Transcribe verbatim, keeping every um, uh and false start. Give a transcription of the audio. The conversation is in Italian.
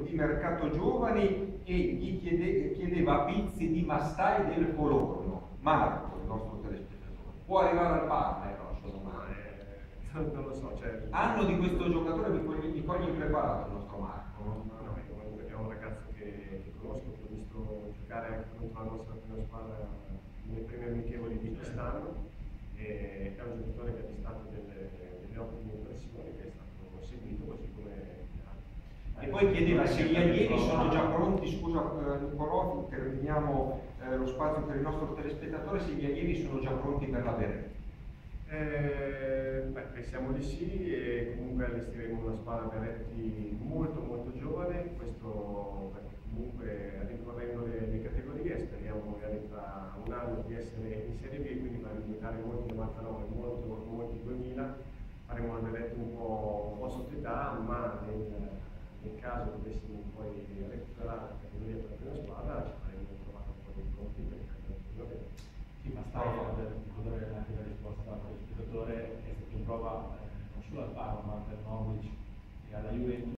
di mercato giovani e gli chiede, chiedeva a Pizzi di Mastai del Colorno. Marco, il nostro telespettatore, può arrivare al Parma? Era la sua domanda. Eh, non lo so, cioè... Anno di questo giocatore mi coglie, mi coglie impreparato il nostro Marco. No, no, no, comunque è un ragazzo che, che conosco, che ho visto giocare anche contro la nostra prima squadra nelle prime amichevoli di quest'anno, e è un giocatore che ha destato delle, delle ottime impressioni, che è stato seguito così come... E poi chiedeva se gli allievi sono già pronti, scusa eh, Nicolò, terminiamo eh, lo spazio per il nostro telespettatore, se gli allievi sono già pronti per la Beretti. Eh, beh, pensiamo di sì, e comunque allestiremo una squadra Beretti molto molto giovane, questo perché comunque rincorrendo le, le categorie speriamo magari tra un anno di essere in Serie B, quindi fare diventare molti novantanove, molto, molti duemila, faremo una Beretti un po', un po' sotto età, ma nel, nel caso dovessimo poi recuperare la categoria per la prima squadra ci faremo trovare un po' di pronti per il sì, ma stai per ricordare anche la risposta al telespettatore, è stato in prova eh, non solo al Parma ma anche al Norwich e alla Juventus.